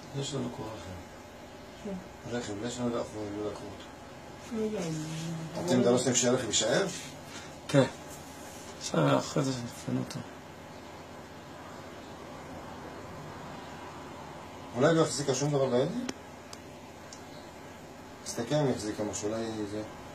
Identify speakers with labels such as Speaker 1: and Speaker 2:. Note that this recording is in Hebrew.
Speaker 1: יש לנו כוח אחר. הרכב, יש לנו לא לקחו אותו. אתם לא עושים שהרכב יישאר?
Speaker 2: כן. עכשיו אחרי זה נפנו אותו.
Speaker 1: אולי לא החזיקה שום דבר בידי? תסתכל אם החזיקה משהו, אולי זה...